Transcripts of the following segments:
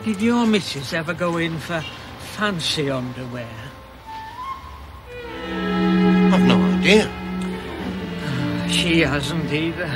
Did your missus ever go in for fancy underwear? I've no idea. She hasn't either.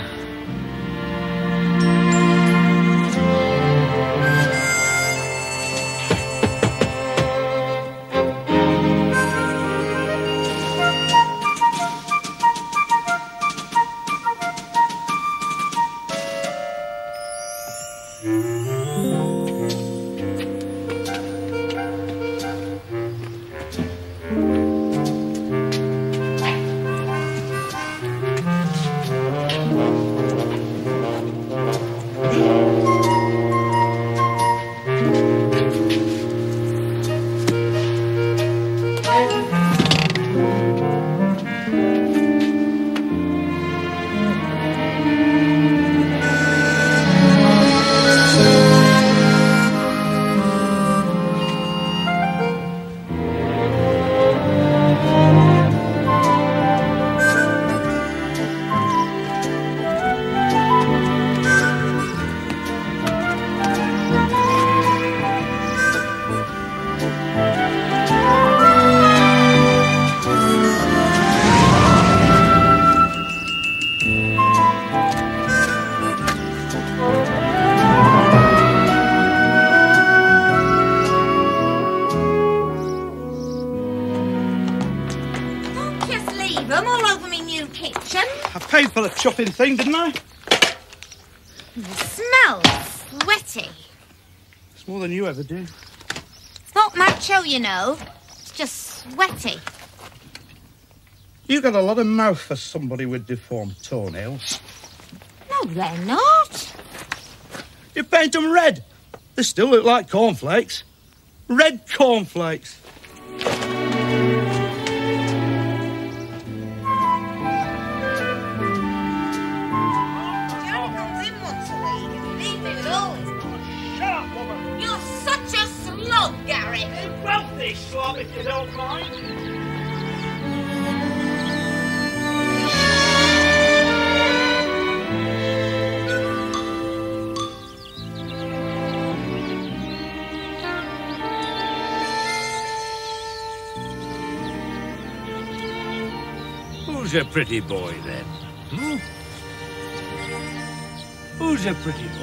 For the chopping thing, didn't I? It smells sweaty. It's more than you ever do. It's not macho, you know. It's just sweaty. You got a lot of mouth for somebody with deformed toenails. No, they're not. You paint them red. They still look like cornflakes. Red cornflakes. If you don't mind. Who's a pretty boy, then? Hmm? Who's a pretty boy?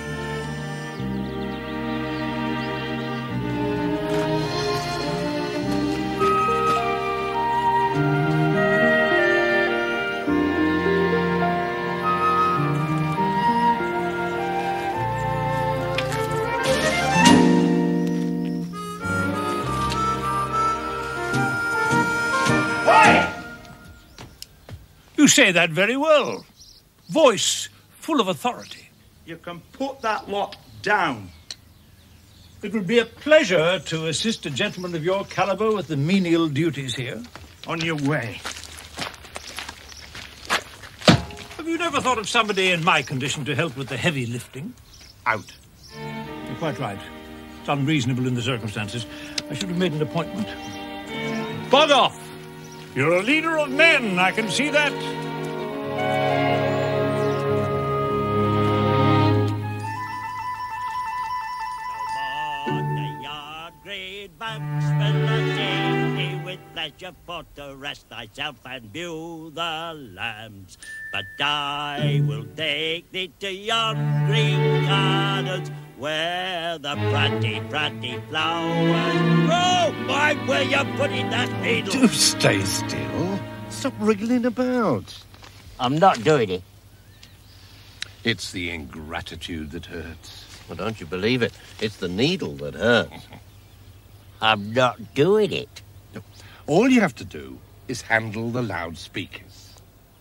You say that very well. Voice full of authority. You can put that lot down. It would be a pleasure to assist a gentleman of your caliber with the menial duties here. On your way. Have you never thought of somebody in my condition to help with the heavy lifting? Out. You're quite right. It's unreasonable in the circumstances. I should have made an appointment. Bug off! You're a leader of men, I can see that. With pleasure for to rest thyself and view the lambs. But I will take thee to yon green gardens where the pretty flowers grow. Mind where you're putting that needle. Do stay still. Stop wriggling about. I'm not doing it. It's the ingratitude that hurts. Well, don't you believe it? It's the needle that hurts. I'm not doing it. No. All you have to do is handle the loudspeakers.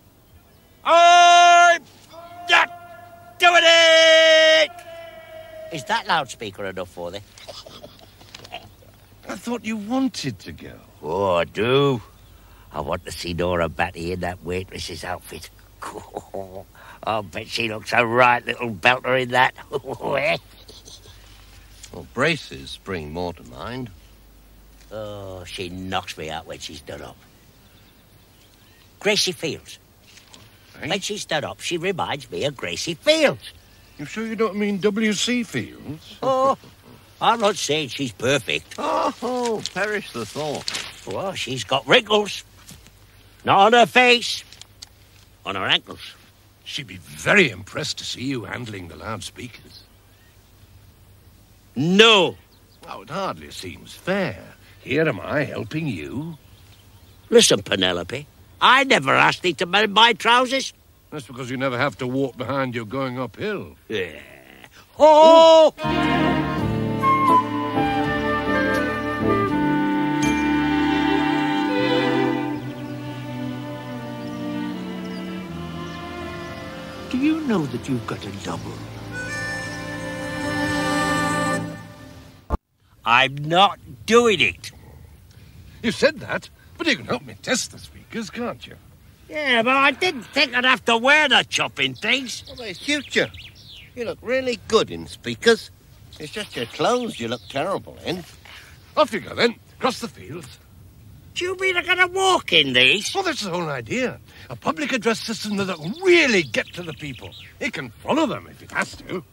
I'm not doing it! Is that loudspeaker enough for thee? I thought you wanted to go. Oh, I do. I want to see Nora Batty in that waitress's outfit. I bet she looks a right little belter in that. Well, braces bring more to mind. Oh, she knocks me out when she's done up. Gracie Fields. Eh? When she's done up, she reminds me of Gracie Fields. You sure you don't mean W.C. Fields? Oh, I'm not saying she's perfect. Oh, perish the thought. Well, she's got wrinkles. Not on her face. On her ankles. She'd be very impressed to see you handling the loudspeakers. No. Oh, it hardly seems fair. Here am I helping you. Listen, Penelope. I never asked thee to mend my trousers. That's because you never have to walk behind you going uphill. Yeah. Oh! Do you know that you've got a double? I'm not doing it. You said that, but you can help me test the speakers, can't you? Yeah, but I didn't think I'd have to wear the chopping things. Well, they suit you. You look really good in speakers. It's just your clothes you look terrible in. Off you go, then. Across the fields. Do you mean I'm going to walk in these? Well, that's the whole idea. A public address system that'll really get to the people. It can follow them if it has to.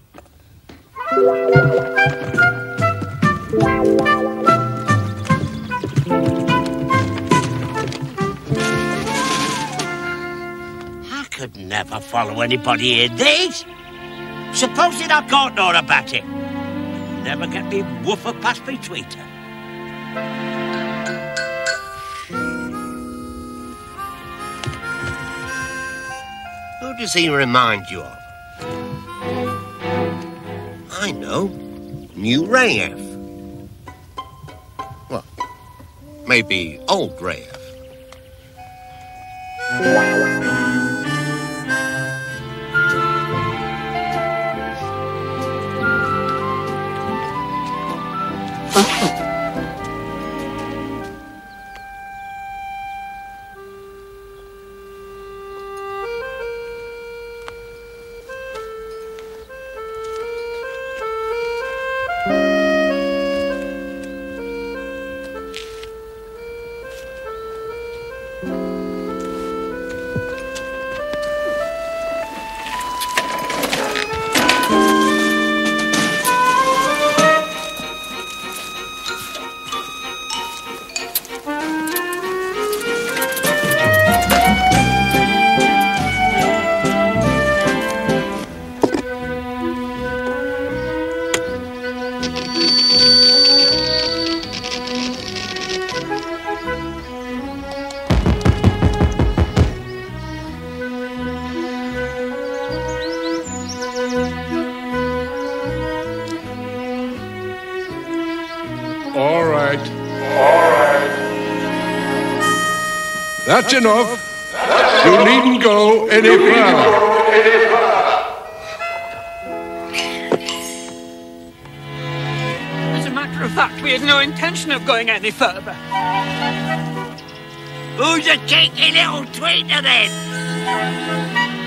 I could never follow anybody in these. Supposing I can't know about it. Never get me woofer past me tweeter. Who does he remind you of? I know. New Rayev. Well, maybe old Rayev. All right. That's enough. You needn't go any further. As a matter of fact, we had no intention of going any further. Who's a cheeky little tweeter then?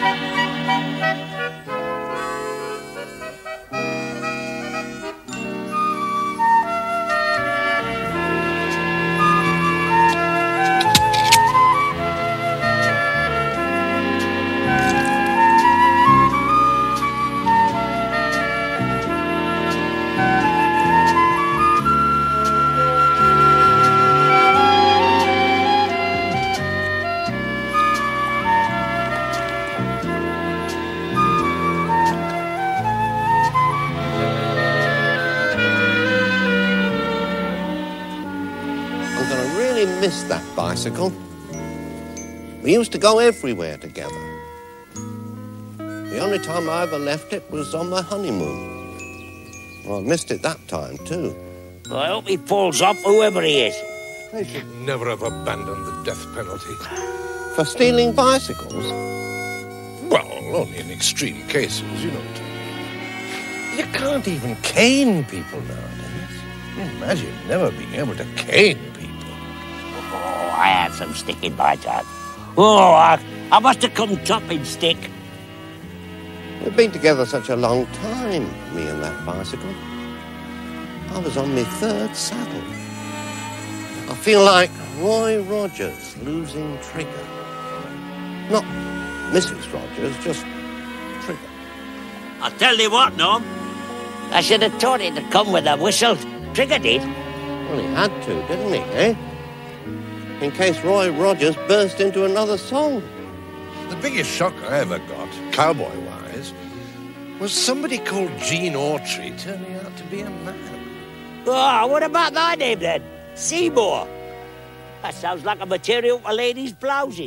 Miss that bicycle. We used to go everywhere together. The only time I ever left it was on my honeymoon. Well, I missed it that time, too. Well, I hope he falls off, whoever he is. They should never have abandoned the death penalty. For stealing bicycles? Well, only in extreme cases, you know. You can't even cane people nowadays. Imagine never being able to cane people. Oh, I had some stick in my time. Oh, I must have come topping stick. We've been together such a long time, me and that bicycle. I was on my third saddle. I feel like Roy Rogers losing Trigger. Not Mrs. Rogers, just Trigger. I'll tell you what, Norm. I should have taught it to come with a whistle. Trigger did. Well, he had to, didn't he, eh? In case Roy Rogers burst into another song. The biggest shock I ever got, cowboy-wise, was somebody called Gene Autry turning out to be a man. Oh, what about thy name then? Seymour. That sounds like a material for ladies' blouses.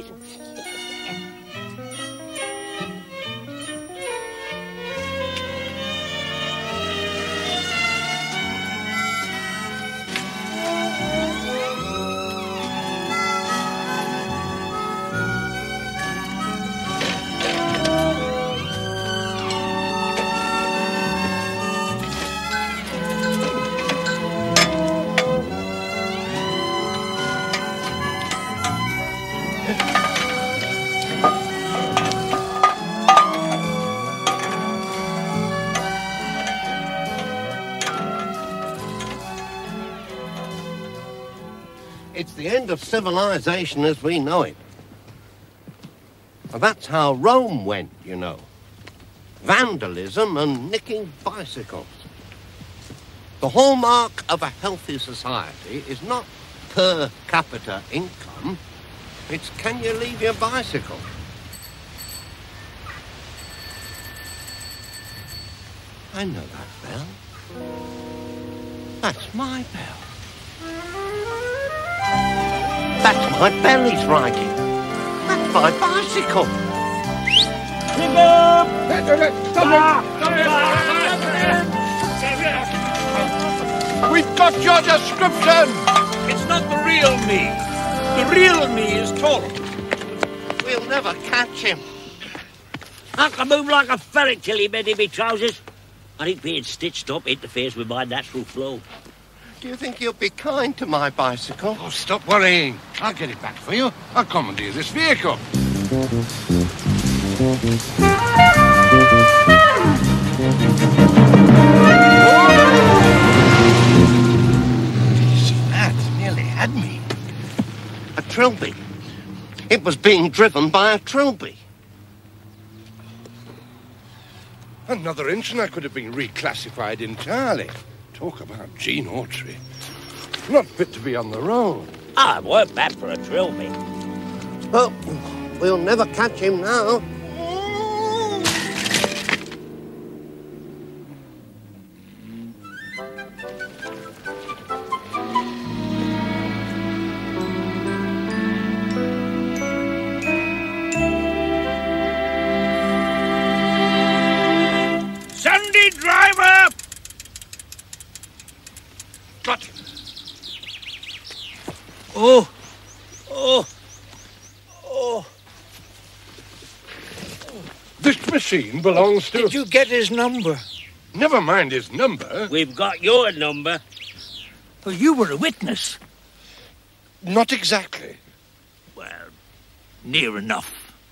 It's the end of civilization as we know it. And that's how Rome went, you know. Vandalism and nicking bicycles. The hallmark of a healthy society is not per capita income. It's can you leave your bicycle? I know that bell. That's my bell. That's my belly's riding. That's my bicycle. We've got your description! It's not the real me. The real me is taller. We'll never catch him. I can move like a ferret till he made in me trousers. I think being stitched up interferes with my natural flow. Do you think you'll be kind to my bicycle? Oh, stop worrying. I'll get it back for you. I'll commandeer this vehicle. That nearly had me. A trilby. It was being driven by a trilby. Another inch and I could have been reclassified entirely. Talk about Gene Autry. Not fit to be on the road. I weren't bad for a trilby. Oh, we'll never catch him now. Sandy driver! Got it. Oh. This machine belongs to... Did you get his number? Never mind his number. We've got your number. Well, you were a witness. Not exactly. Well, near enough.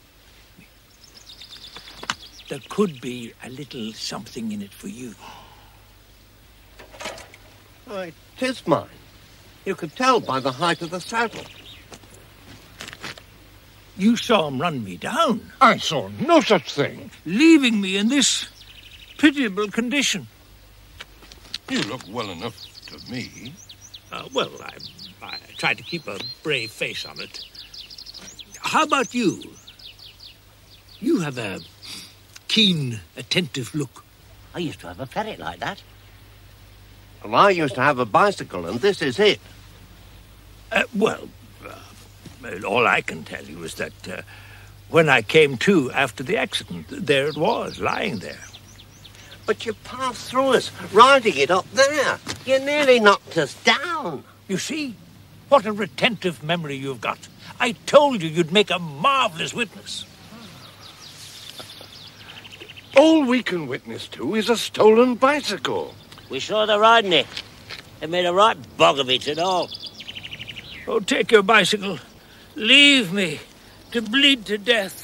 There could be a little something in it for you. Oh, it is mine. You could tell by the height of the saddle. You saw him run me down, I saw no such thing. leaving me in this pitiable condition. You look well enough to me. Well, I tried to keep a brave face on it. How about you? You have a keen, attentive look. I used to have a ferret like that. Well, I used to have a bicycle, and this is it. Well, all I can tell you is that when I came to after the accident, there it was, lying there. But you passed through us, riding it up there. You nearly knocked us down. You see, what a retentive memory you've got. I told you you'd make a marvelous witness. All we can witness to is a stolen bicycle. We saw the riding it. They made a right bog of it and all. Oh, take your bicycle. Leave me to bleed to death.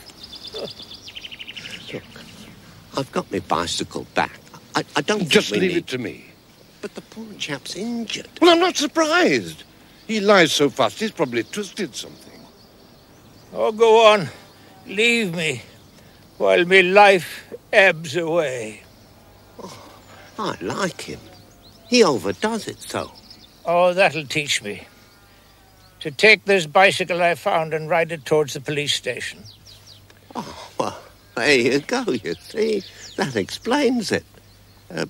Look, I've got my bicycle back. I don't Just think we leave need... it to me. But the poor chap's injured. Well, I'm not surprised. He lies so fast, he's probably twisted something. Oh, go on. Leave me while my life ebbs away. I like him. He overdoes it so. Oh, that'll teach me. To take this bicycle I found and ride it towards the police station. Oh, well, there you go, you see. That explains it. Do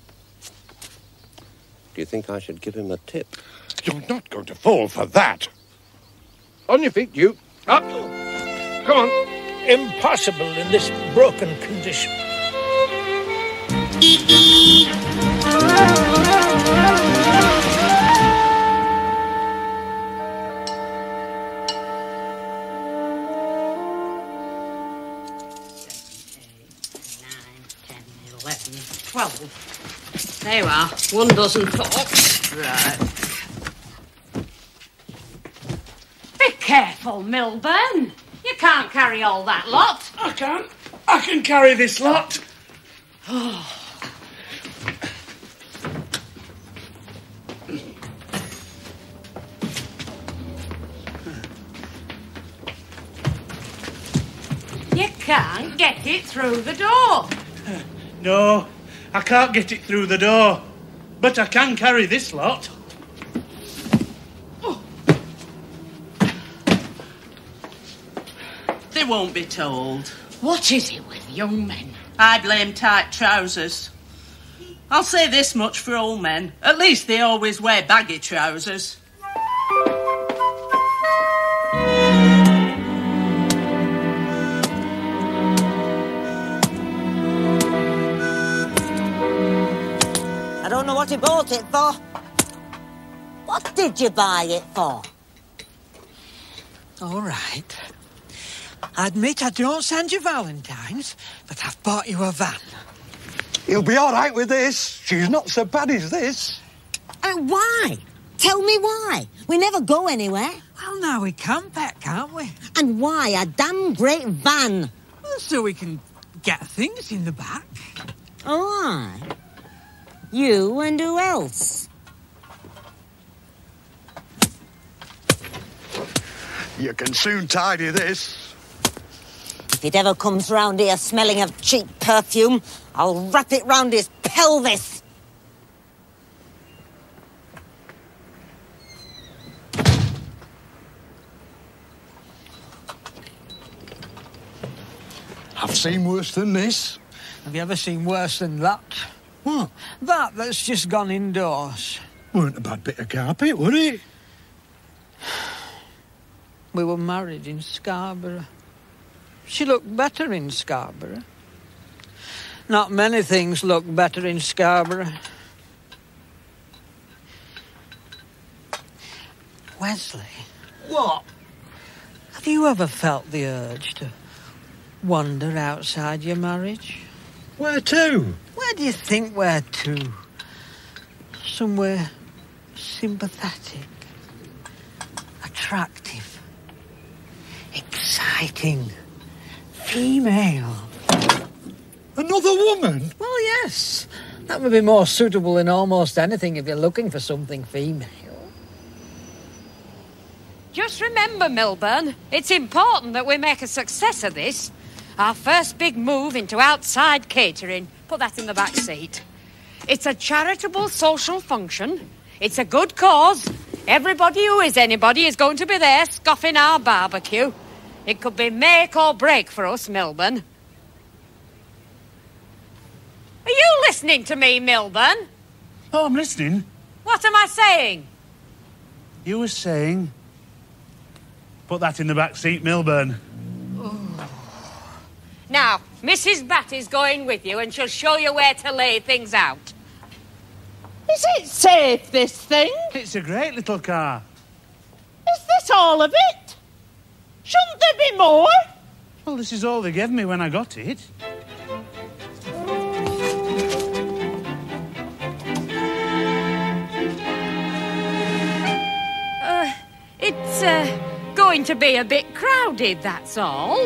you think I should give him a tip? You're not going to fall for that. On your feet, you. Up. Come on. Impossible in this broken condition. There you are. 1 dozen forks. Right. Be careful, Milburn. You can't carry all that lot. I can. I can carry this lot. You can't get it through the door. No, I can't get it through the door. But I can carry this lot. They won't be told. What is it with young men? I blame tight trousers. I'll say this much for all men. At least they always wear baggy trousers. I don't know what he bought it for. What did you buy it for? All right. I admit I don't send you Valentines, but I've bought you a van. He'll be all right with this. She's not so bad as this. Why? Tell me why. We never go anywhere. Well, now we can, Pet, can't we? And why a damn great van? Well, so we can get things in the back. Oh, aye. You and who else? You can soon tidy this. If it ever comes round here smelling of cheap perfume, I'll wrap it round his pelvis. I've seen worse than this. Have you ever seen worse than that? What? That's just gone indoors. Weren't a bad bit of carpet, would it? We were married in Scarborough. She looked better in Scarborough. Not many things look better in Scarborough. Wesley. What? Have you ever felt the urge to wander outside your marriage? Where to? Where do you think where to? Somewhere sympathetic, attractive, exciting, female. Another woman? Well, yes. That would be more suitable than almost anything if you're looking for something female. Just remember, Milburn, it's important that we make a success of this. Our first big move into outside catering. Put that in the back seat. It's a charitable social function. It's a good cause. Everybody who is anybody is going to be there scoffing our barbecue. It could be make or break for us, Milburn. Are you listening to me, Milburn? Oh, I'm listening. What am I saying? You were saying... Put that in the back seat, Milburn. Now, Mrs. Batty's going with you and she'll show you where to lay things out. Is it safe, this thing? It's a great little car. Is this all of it? Shouldn't there be more? Well, this is all they gave me when I got it. It's going to be a bit crowded, that's all.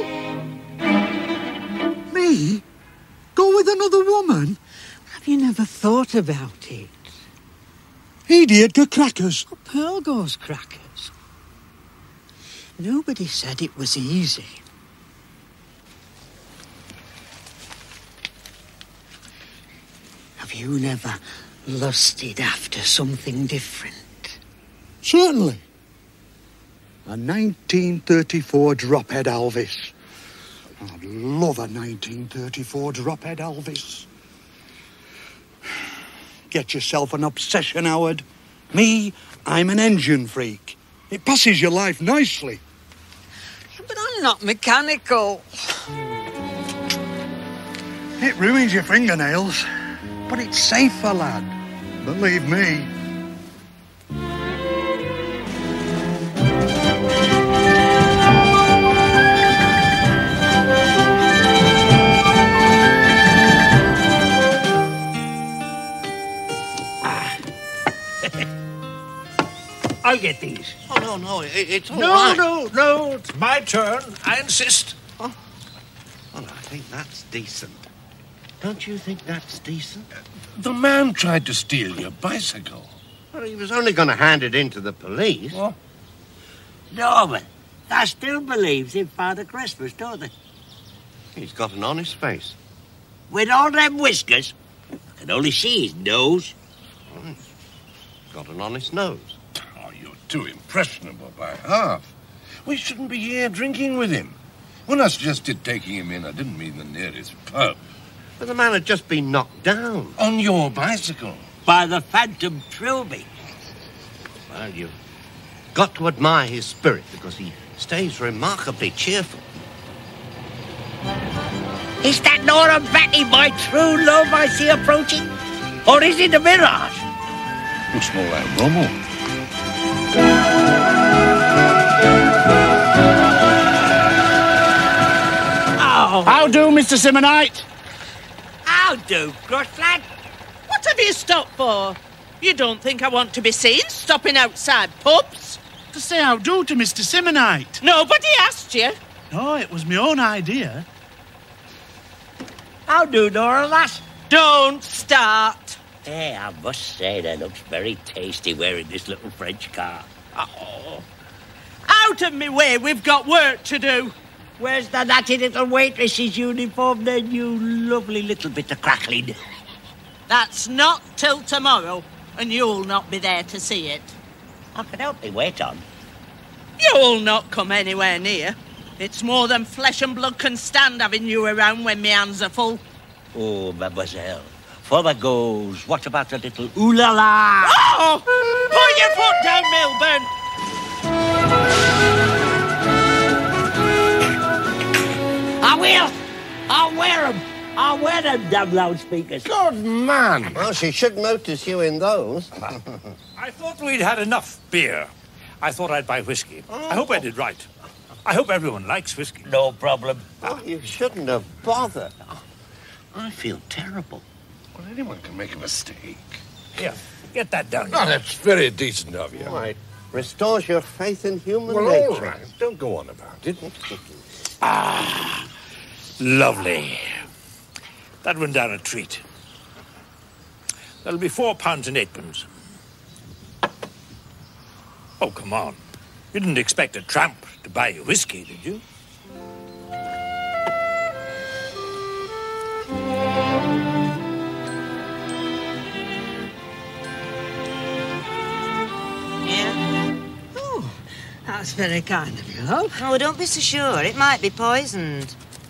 Me? Go with another woman? Have you never thought about it? Edie Edgar Crackers. Oh, Pearl goes crackers. Nobody said it was easy. Have you never lusted after something different? Certainly. A 1934 Drophead Elvis. I'd love a 1934 Drophead Elvis. Get yourself an obsession, Howard. Me, I'm an engine freak. It passes your life nicely. But I'm not mechanical. It ruins your fingernails, but it's safer, lad. Believe me. I'll get these. Oh, no, it's all right. No, it's my turn. I insist. Well, I think that's decent. Don't you think that's decent? The man tried to steal your bicycle. Well, he was only going to hand it in to the police. What? Norman, I still believes in Father Christmas, don't they? He's got an honest face. With all them whiskers, I can only see his nose. He's got an honest nose. Oh, you're too impressionable by half. We shouldn't be here drinking with him. When I suggested taking him in, I didn't mean the nearest pub. But the man had just been knocked down. On your bicycle. By the Phantom Trilby. Well, you've got to admire his spirit because he stays remarkably cheerful. Is that Nora Batty, my true love I see approaching? Or is it a mirage? Looks more like Rommel. Oh. How do, Mr. Simonite? How do, Grushflag? What have you stopped for? You don't think I want to be seen stopping outside pubs? To say how do to Mr. Simonite. Nobody asked you. No, it was my own idea. How do, Nora, lass? Don't start. Hey, I must say that looks very tasty wearing this little French car. Oh. Out of me way, we've got work to do. Where's the natty little waitress's uniform then, you lovely little bit of crackling? That's not till tomorrow, and you'll not be there to see it. I can help me wait on. You'll not come anywhere near. It's more than flesh and blood can stand having you around when my hands are full. Oh, mademoiselle, for the goes, what about a little ooh-la-la? Oh! Put your foot down, Milburn! I will! I'll wear them! I'll wear them damn loudspeakers. Good man! Well, she should notice you in those. I thought we'd had enough beer. I thought I'd buy whiskey. I hope I did right. I hope everyone likes whiskey. No problem. Oh, you shouldn't have bothered. I feel terrible. Well, anyone can make a mistake. Here, get that down. Oh, that's very decent of you. All right. Restores your faith in human Well, nature. all right. Don't go on about it. Ah, lovely. That went down a treat. That'll be £4 and 8p. Oh, come on. You didn't expect a tramp to buy you whiskey, did you? Yeah? Oh, that's very kind of you, love. Oh, don't be so sure. It might be poisoned.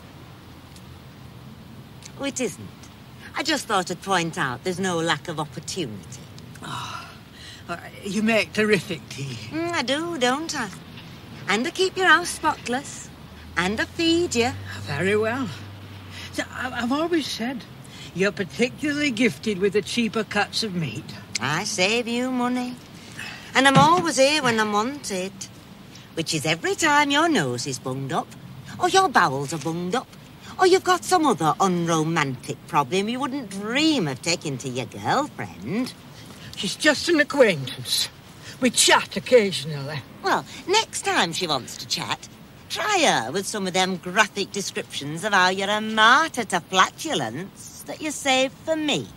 Oh, it isn't. I just thought I'd point out there's no lack of opportunity. Oh, you make terrific tea. I do, don't I? And I keep your house spotless. And I feed you. Very well. So, I've always said you're particularly gifted with the cheaper cuts of meat. I save you money. And I'm always here when I'm wanted. Which is every time your nose is bunged up, or your bowels are bunged up, or you've got some other unromantic problem you wouldn't dream of taking to your girlfriend. She's just an acquaintance. We chat occasionally. Well, next time she wants to chat, try her with some of them graphic descriptions of how you're a martyr to flatulence that you saved for me.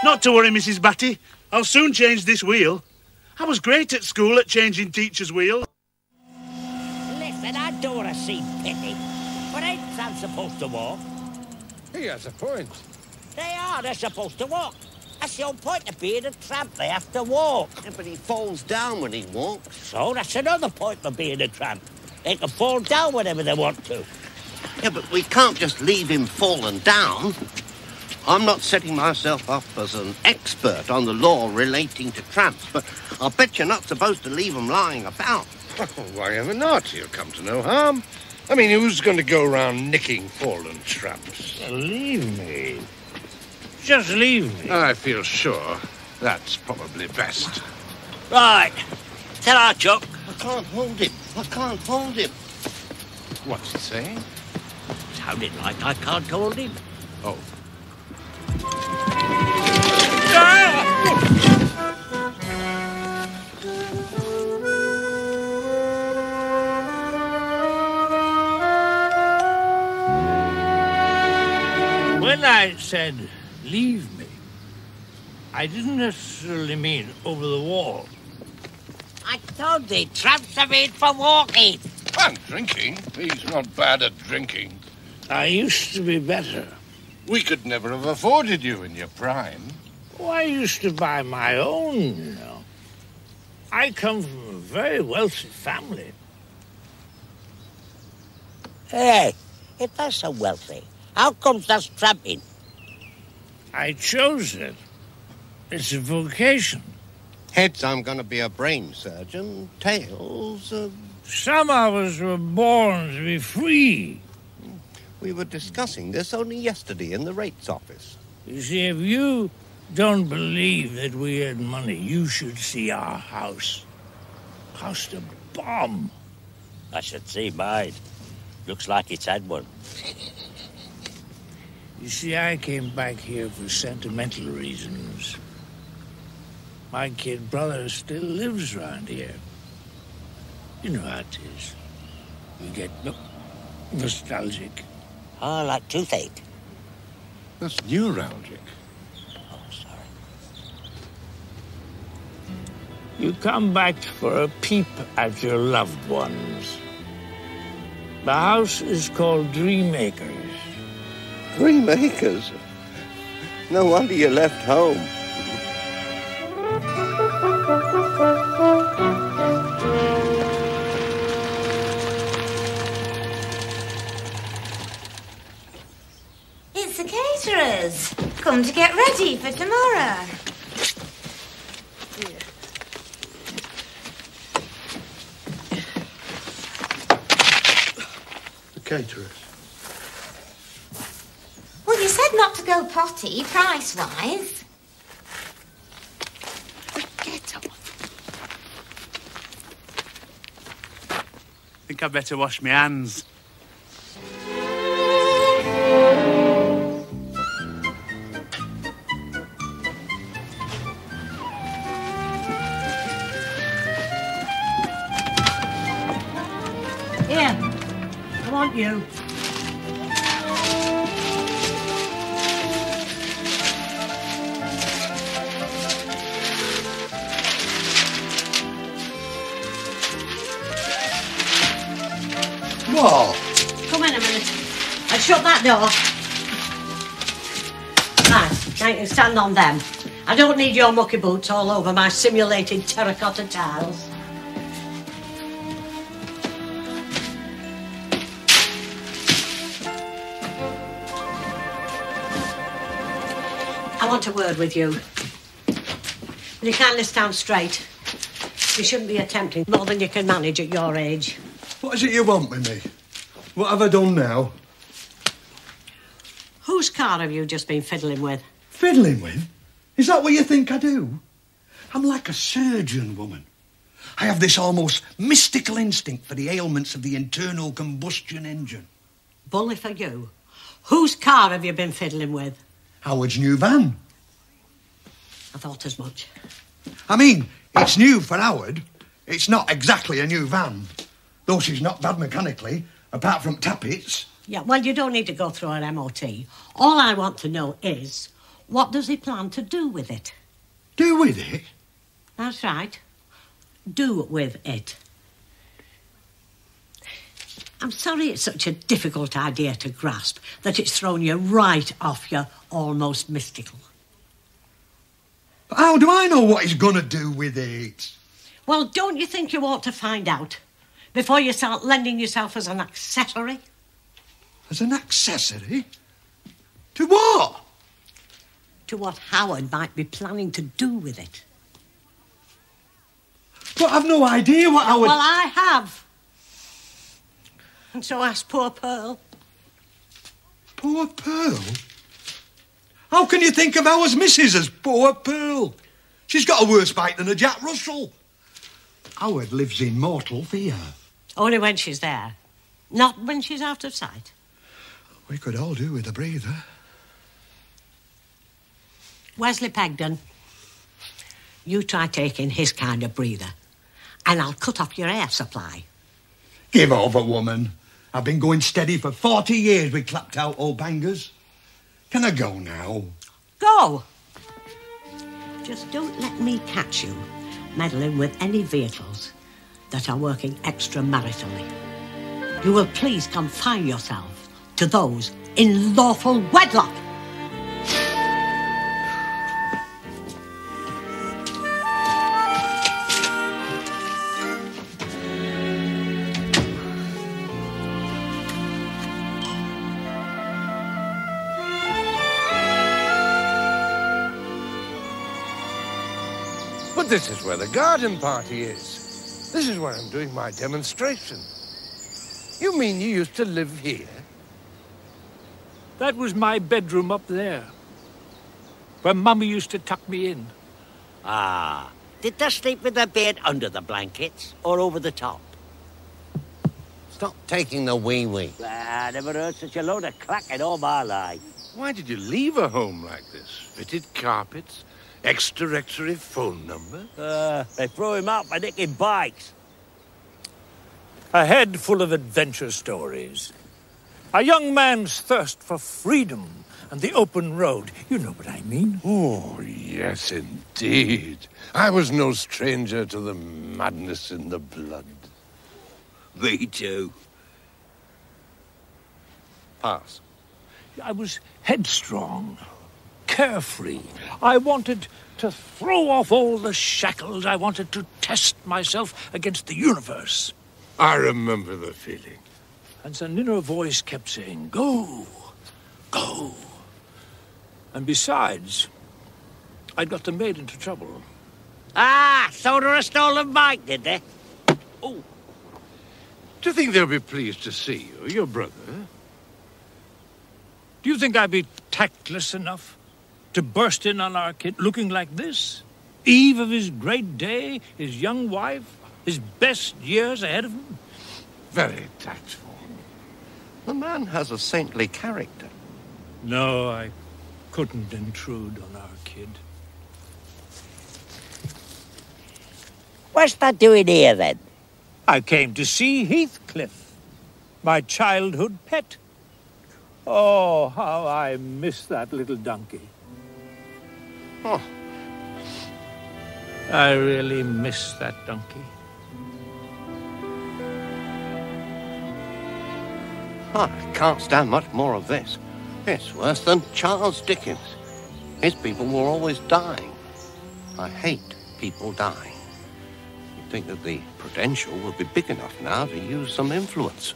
Not to worry, Mrs. Batty. I'll soon change this wheel. I was great at school at changing teachers' wheels. Listen, I don't want to see pity. But ain't Sam supposed to walk? He has a point. They're supposed to walk. That's the whole point of being a tramp. They have to walk. Yeah, but he falls down when he walks. So that's another point for being a tramp. They can fall down whenever they want to. Yeah, but we can't just leave him falling down. I'm not setting myself up as an expert on the law relating to tramps, but I'll bet you're not supposed to leave them lying about. Oh, why ever not? He'll come to no harm. I mean, who's going to go around nicking fallen tramps? Leave me. Just leave me. I feel sure that's probably best. Right. Tell our Chuck. I can't hold him. What's it saying? Sounded like I can't hold him. Oh. When I said leave me, I didn't necessarily mean over the wall. I told thee, tramps are made for walking. And drinking. He's not bad at drinking. I used to be better. We could never have afforded you in your prime. Oh, I used to buy my own, you know. I come from a very wealthy family. Hey, if they're so wealthy, how comes that's tramping? I chose it. It's a vocation. Heads, I'm going to be a brain surgeon. Tails, Some of us were born to be free. We were discussing this only yesterday in the rates office. You see, if you don't believe that we had money, you should see our house. Cost a bomb. I should see mine. Looks like it's had one. You see, I came back here for sentimental reasons. My kid brother still lives around here. You know how it is. You get nostalgic. Oh, like toothache. That's neuralgic. Oh, sorry. You come back for a peep at your loved ones. The house is called Dreamacres. Dreamacres? No wonder you left home. It's the caterers. Come to get ready for tomorrow. The caterers. Well, you said not to go potty, price-wise. Get off. Think I'd better wash my hands. Here, I want you. What? Come in a minute. And shut that door. Right, now you can stand on them. I don't need your mucky boots all over my simulated terracotta tiles. I want a word with you. Will you kindly stand straight? You shouldn't be attempting more than you can manage at your age. What is it you want with me? What have I done now? Whose car have you just been fiddling with? Fiddling with? Is that what you think I do? I'm like a surgeon, woman. I have this almost mystical instinct for the ailments of the internal combustion engine. Bully for you. Whose car have you been fiddling with? Howard's new van. I thought as much. I mean, it's new for Howard. It's not exactly a new van. Though she's not bad mechanically, apart from tappets. Yeah, well, you don't need to go through an MOT. All I want to know is, What does he plan to do with it? Do with it? That's right. Do with it. I'm sorry it's such a difficult idea to grasp, that it's thrown you right off your almost mystical. But how do I know what he's going to do with it? Well, don't you think you ought to find out before you start lending yourself as an accessory? As an accessory? To what? To what Howard might be planning to do with it. But I've no idea what Howard... Well, I have. And so asked poor Pearl. Poor Pearl? How can you think of Howard's missus as poor Pearl? She's got a worse bite than a Jack Russell. Howard lives in mortal fear. Only when she's there. Not when she's out of sight. We could all do with a breather. Wesley Pegden, you try taking his kind of breather, and I'll cut off your air supply. Give over, woman. I've been going steady for 40 years with clapped-out old bangers. Can I go now? Go! Just don't let me catch you meddling with any vehicles that are working extramaritally. You will please confine yourself to those in lawful wedlock. But this is where the garden party is. This is where I'm doing my demonstration. You mean you used to live here? That was my bedroom up there, where Mummy used to tuck me in. Ah, did they sleep with their bed under the blankets or over the top? Stop taking the wee-wee. I never heard such a load of clack in all my life. Why did you leave a home like this? Fitted carpets, extra rectory phone number? They threw him out by nicking bikes. A head full of adventure stories. A young man's thirst for freedom and the open road. You know what I mean. Oh, yes, indeed. I was no stranger to the madness in the blood. Me too. Pass. I was headstrong, carefree. I wanted to throw off all the shackles. I wanted to test myself against the universe. I remember the feeling. And an inner voice kept saying, go, go. And besides, I'd got them made into trouble. Ah, sold her a stolen bike, did they? Oh. Do you think they'll be pleased to see you, your brother? Do you think I'd be tactless enough to burst in on our kid looking like this? Eve of his great day, his young wife, his best years ahead of him? Very tactful. The man has a saintly character. No, I couldn't intrude on our kid. What's that doing here, then? I came to see Heathcliff, my childhood pet. Oh, how I miss that little donkey. Oh. I really miss that donkey. I can't stand much more of this. It's worse than Charles Dickens. His people were always dying. I hate people dying. You'd think that the Prudential would be big enough now to use some influence.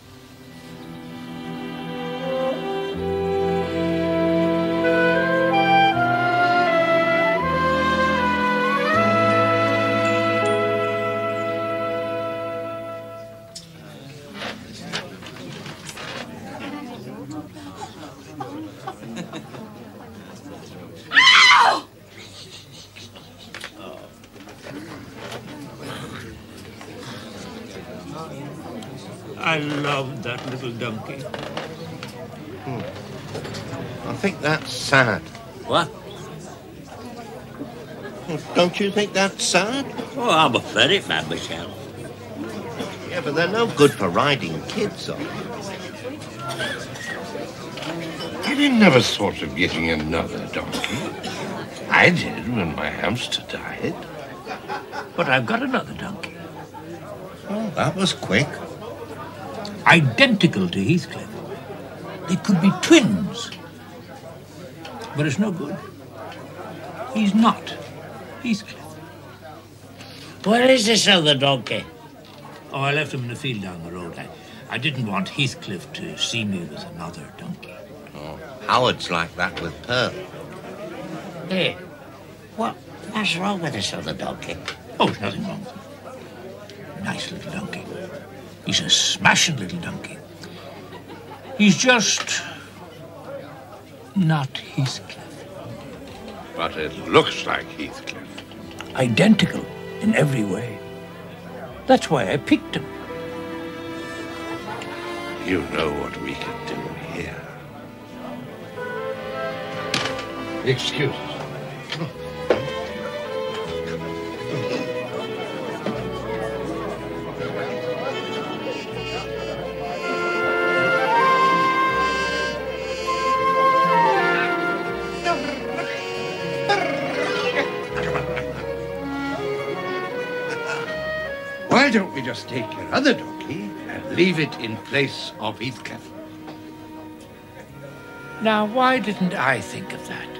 I loved that little donkey. I think that's sad. What? Don't you think that's sad? Oh, I'm a ferret man myself. Yeah, but they're no good for riding kids on. Have you never thought of getting another donkey? I did when my hamster died. But I've got another donkey. Oh, that was quick. Identical to Heathcliff. They could be twins. But it's no good. He's not Heathcliff. Where is this other donkey? Oh, I left him in the field down the road. I didn't want Heathcliff to see me with another donkey. Oh, Howard's like that with Pearl. Hey, what's wrong with this other donkey? Oh, there's nothing wrong with him. Nice little donkey. He's a smashing little donkey. He's just not Heathcliff. But it looks like Heathcliff. Identical in every way. That's why I picked him. You know what we can do here. Excuse us. Why don't we just take your other donkey and leave it in place of Heathcliff? Now, why didn't I think of that?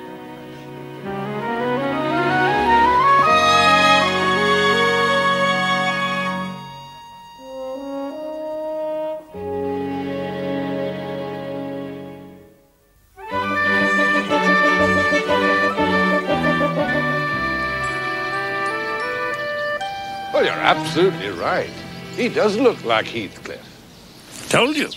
Well, you're absolutely right. He does look like Heathcliff. Told you.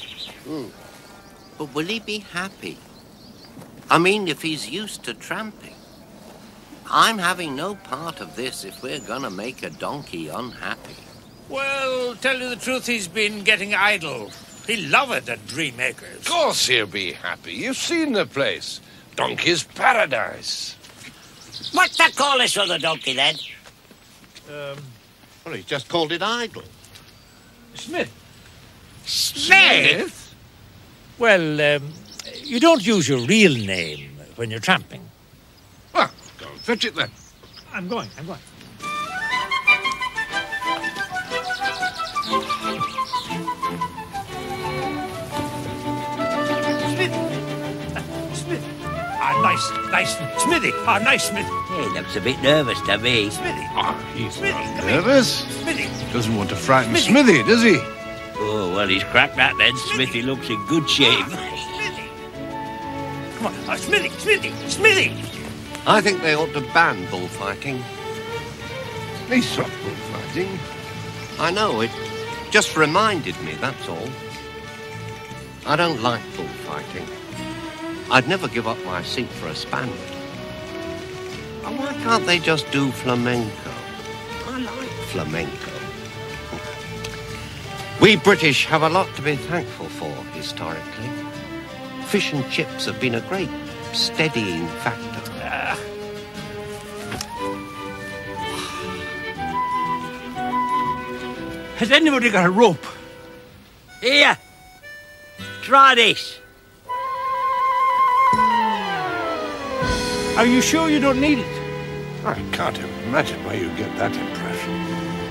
But will he be happy? I mean, if he's used to tramping. I'm having no part of this if we're gonna make a donkey unhappy. Well, tell you the truth, he's been getting idle. He loved it at Dreammakers. Of course he'll be happy. You've seen the place. Donkey's paradise. What's that call this other donkey, then? Well, he's just called it idle. Smith. Smith? Well, you don't use your real name when you're tramping. Well, go and fetch it then. I'm going. Smith. Nice. Smithy. Nice, Smith. He looks a bit nervous to me. Smithy. He's Smithy, not come nervous. Smithy. Doesn't want to frighten Smithy, does he? Oh, well, he's cracked that then. Smithy looks in good shape. Smithy. Come on. Smithy. I think they ought to ban bullfighting. They stopped bullfighting. I know, it just reminded me, that's all. I don't like bullfighting. I'd never give up my seat for a Spaniard. And why can't they just do flamenco? I like flamenco. We British have a lot to be thankful for, historically. Fish and chips have been a great steadying factor. Has anybody got a rope? Here. Try this. Are you sure you don't need it? I can't imagine why you get that impression.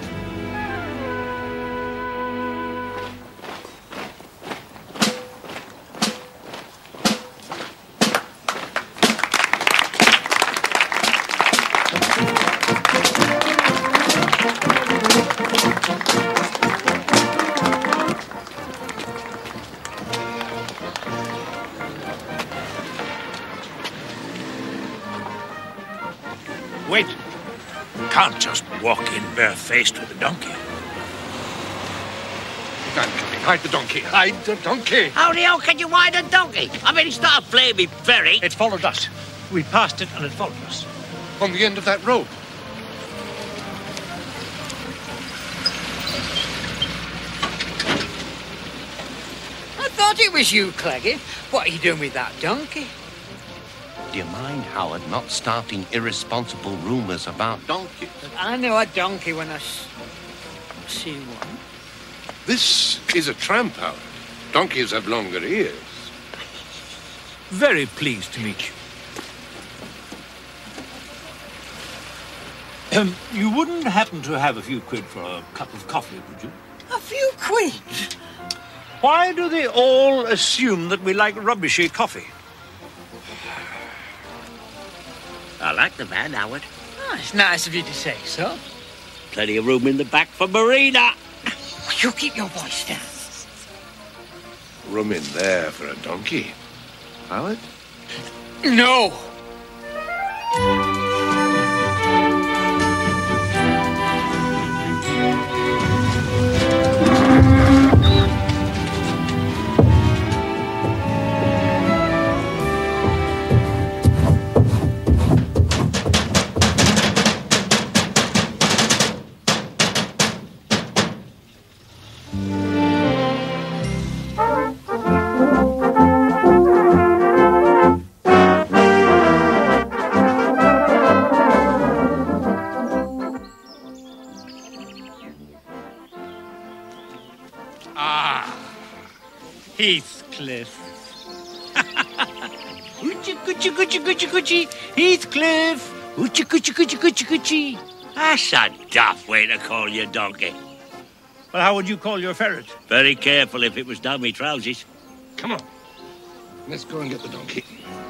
Wait. Can't just walk in barefaced with a donkey. I'm coming. Hide the donkey. Hide the donkey. How the hell can you ride a donkey? I mean, it's not a flaming ferry. It followed us. We passed it and it followed us. On the end of that rope. I thought it was you, Cleggy. What are you doing with that donkey? Do you mind, Howard, not starting irresponsible rumours about donkeys? I know a donkey when I see one. This is a tramp, Howard. Donkeys have longer ears. Very pleased to meet you. You wouldn't happen to have a few quid for a cup of coffee, would you? A few quid? Why do they all assume that we like rubbishy coffee? I like the van, Howard. Oh, it's nice of you to say so. Plenty of room in the back for Marina. You keep your voice down. Room in there for a donkey. Howard? No. Heathcliff. Hoochie coochie coochie coochie coochie. Heathcliff. Hoochie coochie coochie coochie coochie. That's a daft way to call your donkey. Well, how would you call your ferret? Very careful if it was down my trousers. Come on. Let's go and get the donkey.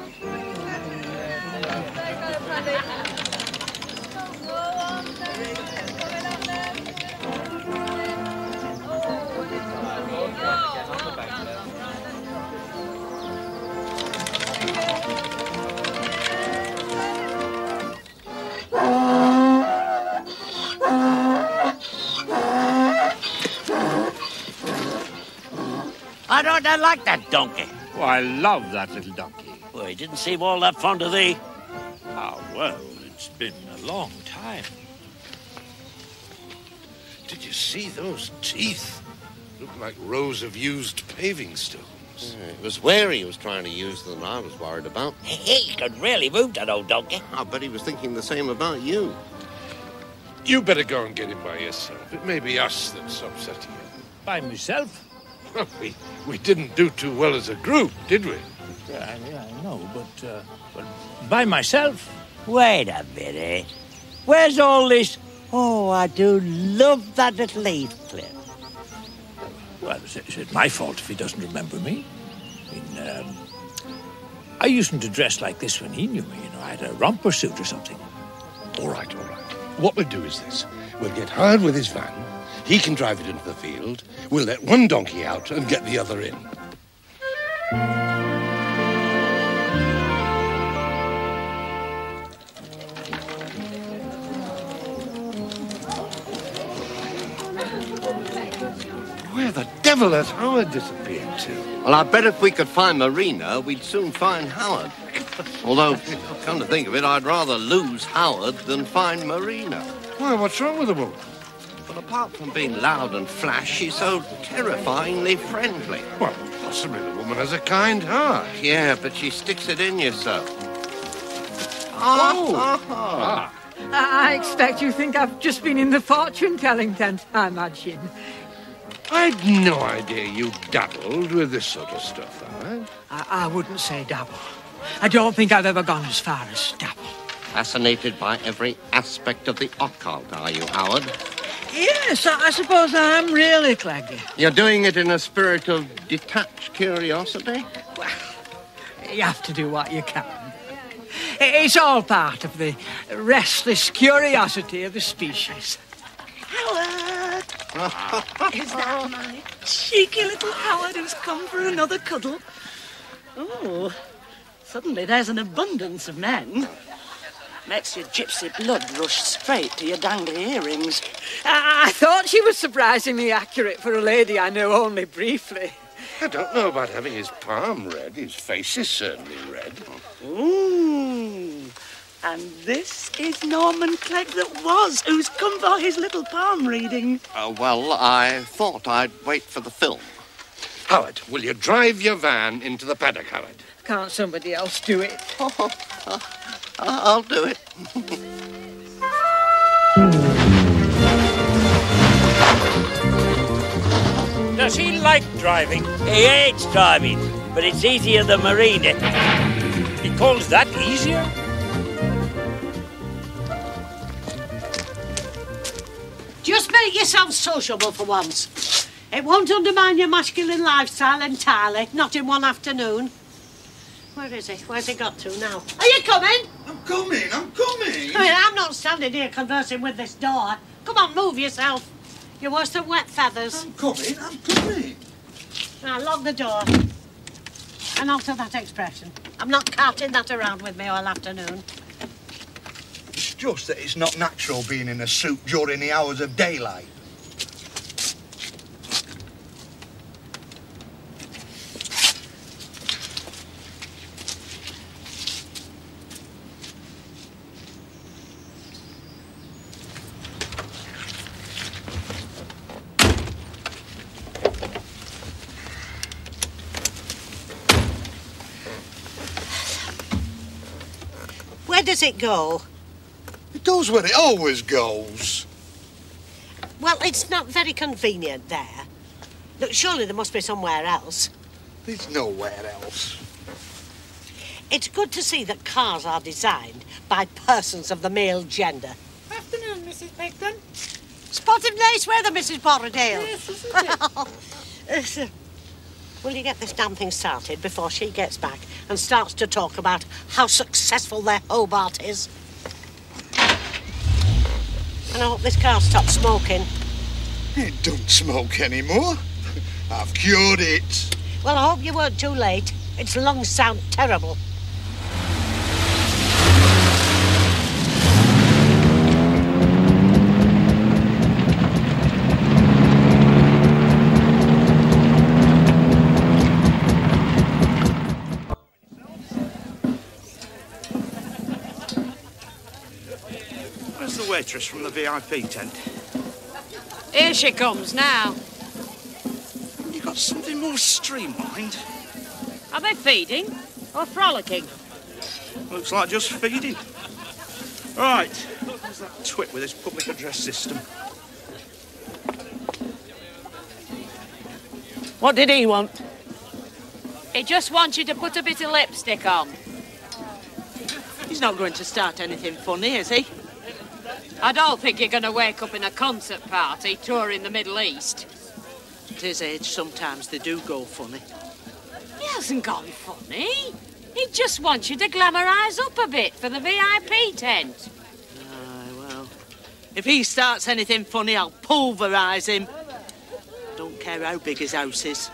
I don't like that donkey. Oh, I love that little donkey. Well, he didn't seem all that fond of thee. Ah, well, it's been a long time. Did you see those teeth? Looked like rows of used paving stones. It was where he was trying to use them I was worried about. He could really move, that old donkey. I bet he was thinking the same about you. You better go and get him by yourself. It may be us that's upsetting him. By myself? We didn't do too well as a group, did we? Yeah, I know, but by myself? Wait a minute. Where's all this? Oh, I do love that little Heathcliff. Well, is it my fault if he doesn't remember me? I mean, I used to dress like this when he knew me. You know, I had a romper suit or something. All right. What we'll do is this. We'll get Howard with his van. He can drive it into the field. We'll let one donkey out and get the other in. Where the devil has Howard disappeared to? Well, I bet if we could find Marina, we'd soon find Howard. Although, come to think of it, I'd rather lose Howard than find Marina. Why, what's wrong with the woman? But apart from being loud and flash, she's so terrifyingly friendly. Well, possibly the woman has a kind heart. Yeah, but she sticks it in you so. I expect you think I've just been in the fortune-telling tent, I imagine. I'd no idea you dabbled with this sort of stuff, Howard. I wouldn't say dabble. I don't think I've ever gone as far as dabble. Fascinated by every aspect of the occult, are you, Howard? Yes, I suppose I'm really, Clegg. You're doing it in a spirit of detached curiosity? Well, you have to do what you can. It's all part of the restless curiosity of the species. Howard! Is that my cheeky little Howard who's come for another cuddle? Oh, suddenly there's an abundance of men. Makes your gypsy blood rush straight to your dangly earrings. I thought she was surprisingly accurate for a lady I know only briefly. I don't know about having his palm red. His face is certainly red. Ooh. And this is Norman Clegg that was, who's come for his little palm reading. Well, I thought I'd wait for the film. Howard, will you drive your van into the paddock, Howard? Can't somebody else do it? I'll do it. Does he like driving? He hates driving, but it's easier than Marina. He calls that easier? sound sociable for once. It won't undermine your masculine lifestyle entirely, not in one afternoon. Where is he? Where's he got to now? Are you coming? I'm coming. I mean, I'm not standing here conversing with this door. Come on, move yourself. You're worse than wet feathers. I'm coming. Now, lock the door. And alter that expression. I'm not carting that around with me all afternoon. It's just that it's not natural being in a suit during the hours of daylight. Where does it go? It goes where it always goes. Well, it's not very convenient there. Look, surely there must be somewhere else. There's nowhere else. It's good to see that cars are designed by persons of the male gender. Afternoon, Mrs. Picton. Spotted nice weather, Mrs. Borrowdale. Yes, isn't it? Will you get this damn thing started before she gets back and starts to talk about how successful their Hobart is? And I hope this car stops smoking. It don't smoke anymore. I've cured it. Well, I hope you weren't too late. Its lungs sound terrible. Where's the waitress from the VIP tent? Here she comes now. You got something more streamlined? Are they feeding or frolicking? Looks like just feeding. Right, where's that twit with his public address system? What did he want? He just wants you to put a bit of lipstick on. He's not going to start anything funny, is he? I don't think you're going to wake up in a concert party touring the Middle East. At his age, sometimes they do go funny. He hasn't gone funny. He just wants you to glamorise up a bit for the VIP tent. Aye, well, if he starts anything funny, I'll pulverise him. Don't care how big his house is.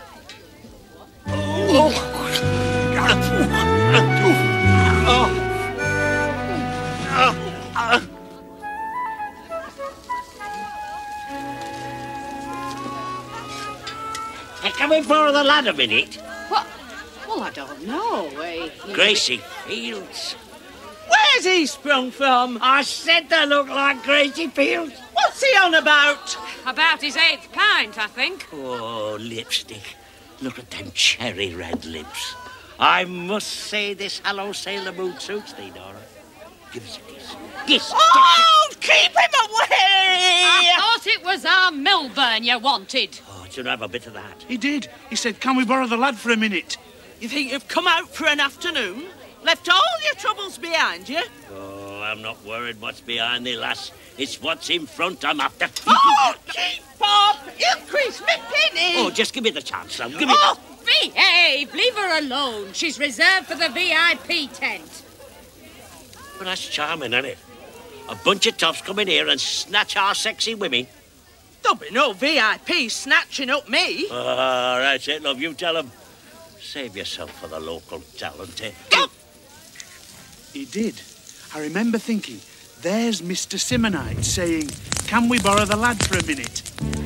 Can we borrow the lad a minute? What? Well, I don't know. Gracie Fields. Where's he sprung from? I said they look like Gracie Fields. What's he on about? About his 8th pint, I think. Oh, lipstick. Look at them cherry red lips. I must say this Hello Sailor Moon suits thee, Dora. Give us a kiss. Kiss. Oh, keep him away! I thought it was our Milburn you wanted. Oh, should have a bit of that. He did. He said, can we borrow the lad for a minute? You think you've come out for an afternoon, left all your troubles behind you? Oh, I'm not worried what's behind thee, lass. It's what's in front I'm after. Oh, keep off! Increase me penny! Oh, just give me the chance, love. Give me Oh, behave! Leave her alone. She's reserved for the VIP tent. But that's charming, isn't it? A bunch of tops come in here and snatch our sexy women. There'll be no VIP snatching up me. Oh, that's it, love. You tell them. Save yourself for the local talent, eh? He did. I remember thinking, there's Mr. Simonite saying, can we borrow the lad for a minute?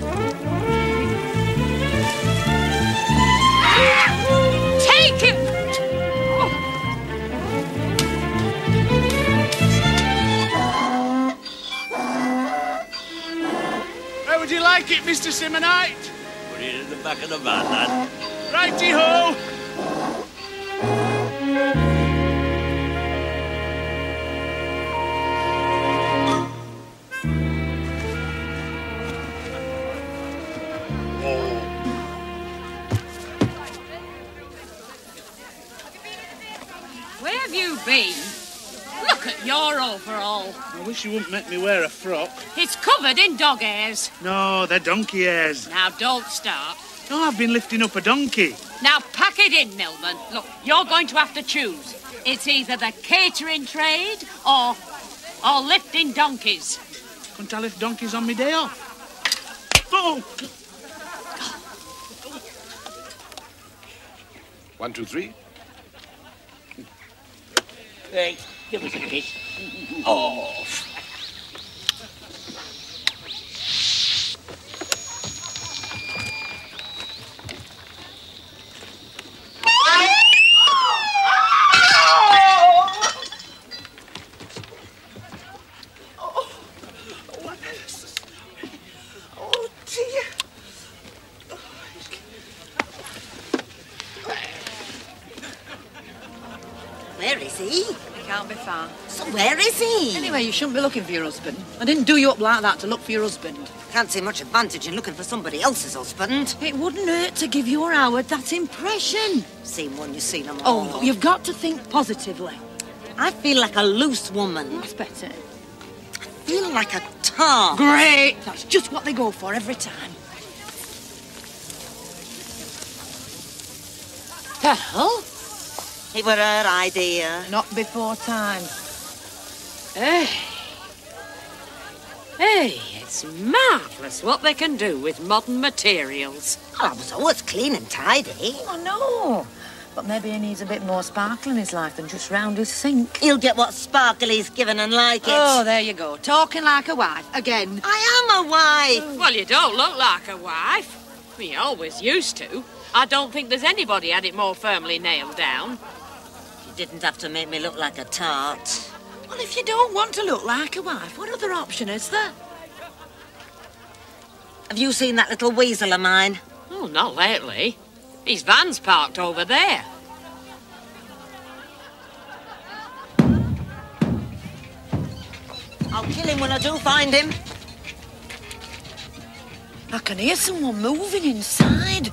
Take him! How would you like it, Mr. Simonite? Put it in the back of the van, lad. Righty-ho! Where have you been? Look at your overall. I wish you wouldn't make me wear a frock. It's covered in dog hairs. No, they're donkey hairs. Now, don't start. No, I've been lifting up a donkey. Now, pack it in, Milburn. Look, you're going to have to choose. It's either the catering trade or lifting donkeys. Couldn't I lift donkeys on my day off? Oh! 1, 2, 3. Hey, give us a kiss. Oh. Where is he? He can't be far. So where is he? Anyway, you shouldn't be looking for your husband. I didn't do you up like that to look for your husband. Can't see much advantage in looking for somebody else's husband. It wouldn't hurt to give your Howard that impression. Seen one, you've seen them Oh, all. look, you've got to think positively. I feel like a loose woman. That's better. I feel like a tart. Great! That's just what they go for every time. The hell? It were her idea. Not before time. Hey, it's marvellous what they can do with modern materials. Oh, I was always clean and tidy. Oh, no. But maybe he needs a bit more sparkle in his life than just round his sink. He'll get what sparkle he's given and like it. Oh, there you go. Talking like a wife. Again. I am a wife. Well, you don't look like a wife. You always used to. I don't think there's anybody had it more firmly nailed down. You didn't have to make me look like a tart. Well, if you don't want to look like a wife, what other option is there? Have you seen that little weasel of mine? Oh, not lately. His van's parked over there. I'll kill him when I do find him. I can hear someone moving inside.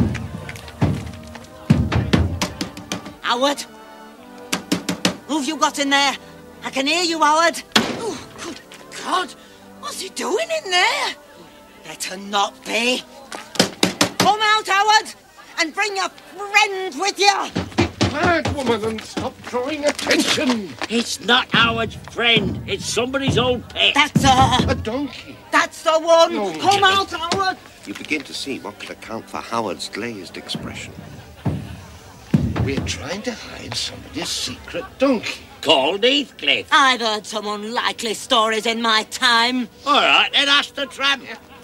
Howard? Who've you got in there? I can hear you, Howard. Oh, good God. What's he doing in there? Better not be. Come out, Howard, and bring your friend with you. Mad woman, and stop drawing attention. It's not Howard's friend. It's somebody's old pet. That's her. A donkey. That's the one. No, Come out, Howard. You begin to see what could account for Howard's glazed expression. We're trying to hide somebody's secret donkey. Called Heathcliff. I've heard some unlikely stories in my time. All right, then ask the tramp.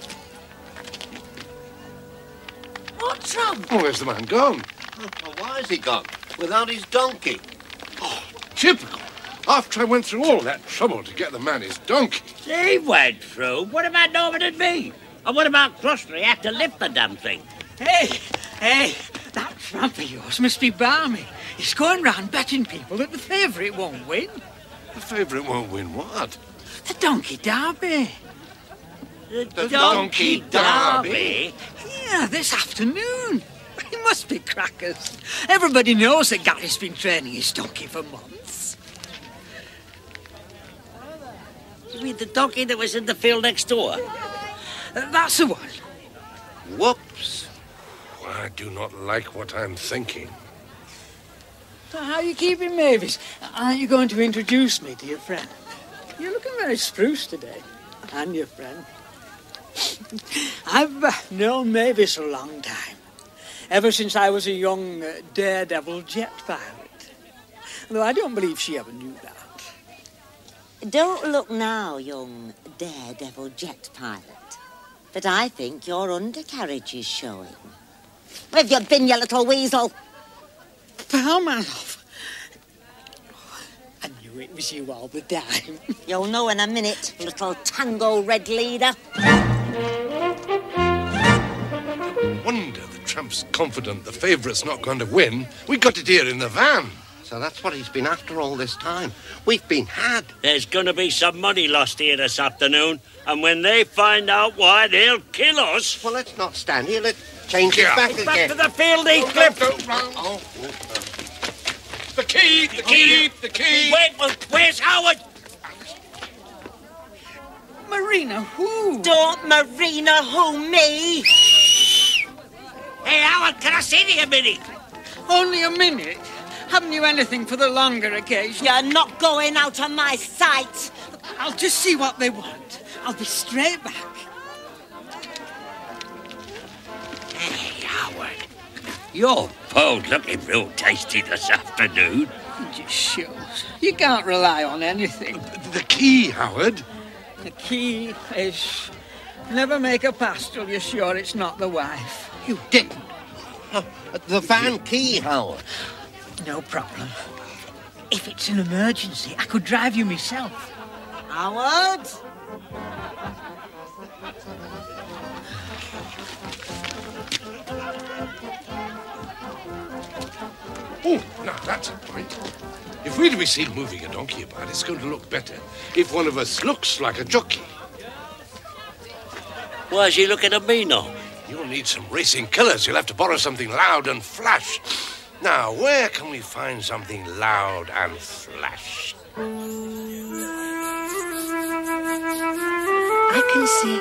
What tramp? Oh, where's the man gone? Well, why is he gone? Without his donkey? Oh, typical. After I went through all that trouble to get the man his donkey. He went through. What about Norman and me? And what about Crossley? He had to lift the damn thing. Hey, that tramp of yours must be balmy. He's going round betting people that the favourite won't win. The favourite won't win what? The Donkey Derby. The Donkey Derby? Yeah, this afternoon. It must be crackers. Everybody knows that Gary's been training his donkey for months. You mean the donkey that was in the field next door? That's the one. Whoops. I do not like what I'm thinking. So how are you keeping, Mavis? Aren't you going to introduce me to your friend? You're looking very spruce today. And your friend. I've known Mavis a long time. Ever since I was a young daredevil jet pilot. Though I don't believe she ever knew that. Don't look now, young daredevil jet pilot. But I think your undercarriage is showing. Where have you been, you little weasel? Pal, my love. I knew it was you all the time. You'll know in a minute, little tango red leader. Wonder the tramp's confident the favourite's not going to win. We got it here in the van. So that's what he's been after all this time. We've been had. There's going to be some money lost here this afternoon, and when they find out why, they'll kill us. Well, let's not stand here. Let's change it back again. Back to the field, Heathcliff. The key! The key! The key! Wait, where's Howard? Marina, who? Don't Marina who me. Hey, Howard, can I see you a minute? Only a minute? Haven't you anything for the longer occasion? You're not going out of my sight. I'll just see what they want. I'll be straight back. Hey, Howard. Your boat looking real tasty this afternoon. It just shows. You can't rely on anything. The key, Howard. The key is never make a pass till you're sure it's not the wife. You didn't. The van key, Howard. No problem. If it's an emergency, I could drive you myself. Howard? Oh, now that's a point. If we're to be seen moving a donkey about, it's going to look better if one of us looks like a jockey. Why is he looking at me now? You'll need some racing colours. You'll have to borrow something loud and flash. Now, where can we find something loud and flash? I can see.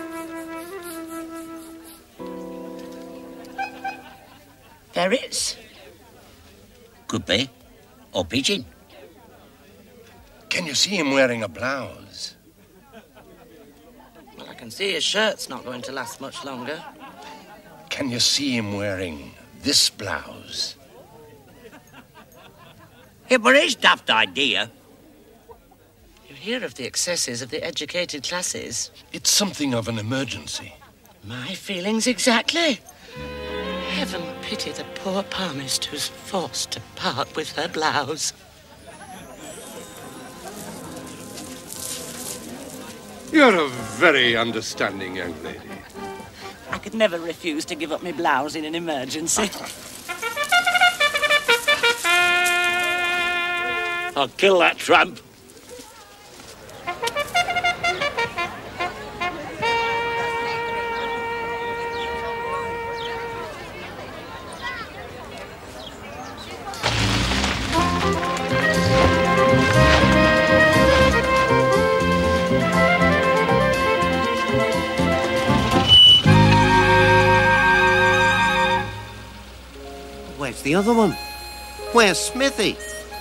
Ferrets? Could be. Or pigeon. Can you see him wearing a blouse? Well, I can see his shirt's not going to last much longer. Can you see him wearing this blouse? Yeah, but it's a daft idea. You hear of the excesses of the educated classes. It's something of an emergency. My feelings exactly. Heaven pity the poor palmist who's forced to part with her blouse. You're a very understanding young lady. I could never refuse to give up my blouse in an emergency. I'll kill that tramp. Where's the other one? Where's Smithy?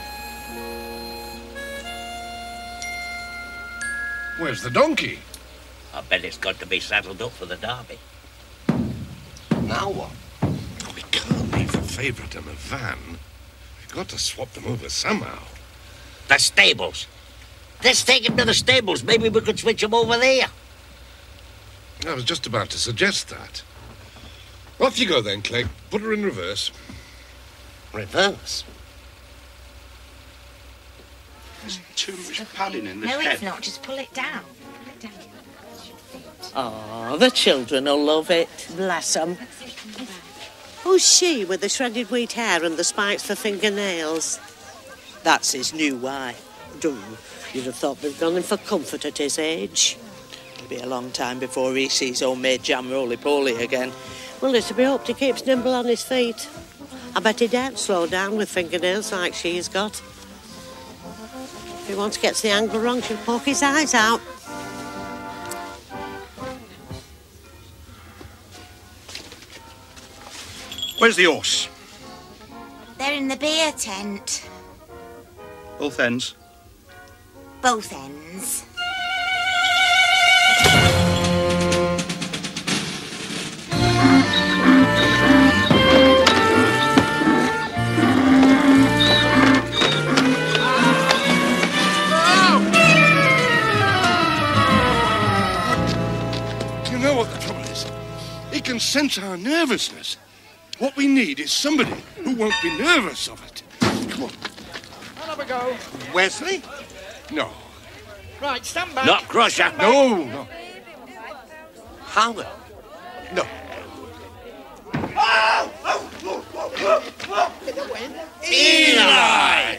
Where's the donkey? I bet it's got to be saddled up for the derby. Now what? We can't leave the favourite in the van. We've got to swap them over somehow. The stables. Let's take him to the stables. Maybe we could switch him over there. I was just about to suggest that. Off you go then, Clegg. Put her in reverse. Reverse? There's too much padding in this No, head. it's not. Just pull it down. Pull it down. Oh, the children will love it. Bless 'em. Who's she with the shredded wheat hair and the spikes for fingernails? That's his new wife. You'd have thought they've gone in for comfort at his age. It'll be a long time before he sees homemade jam roly-poly again. Well, it's to be hoped he keeps nimble on his feet. I bet he daren't slow down with fingernails like she's got. If he once gets the angle wrong, she'll poke his eyes out. Where's the horse? They're in the beer tent. Both ends. Both ends. You know what the trouble is? He can sense our nervousness. What we need is somebody who won't be nervous of it. Come on. Have a go. Wesley? No. Right, stand back. Not Crusher. No. Howard? No. Eli!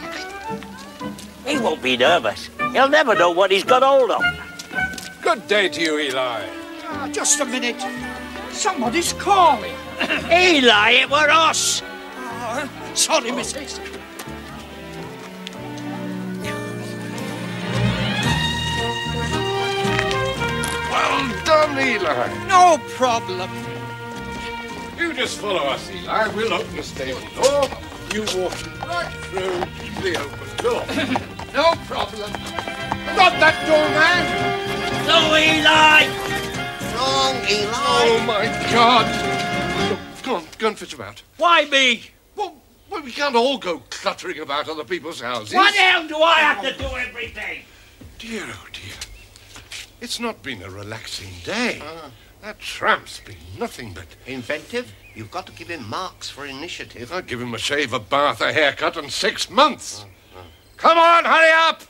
He won't be nervous. He'll never know what he's got hold of. Good day to you, Eli. Just a minute. Somebody's calling. Eli, it were us. Sorry, missus. Eli. No problem. You just follow us, Eli. We'll open the stable door. You walk right through the open door. No problem. Not that door, man! No, Eli! Wrong, Eli. Oh, my God! Go and fetch him out. Why me? Well, we can't all go cluttering about other people's houses. Why the hell do I have to do everything? Dear, oh dear. It's not been a relaxing day. That tramp's been nothing but... Inventive? You've got to give him marks for initiative. I'd give him a shave, a bath, a haircut, and 6 months. Come on, hurry up!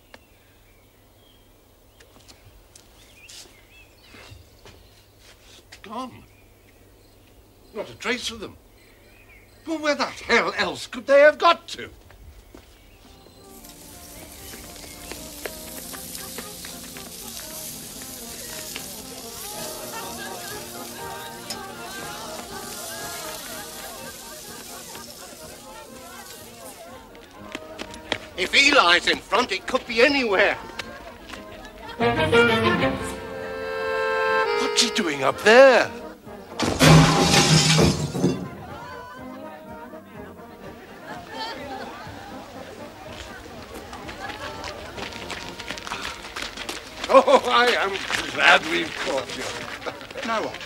Gone. Not a trace of them. Well, where the hell else could they have got to? If Eli's in front, it could be anywhere. What's he doing up there? Oh, I am glad we've caught you. Now what?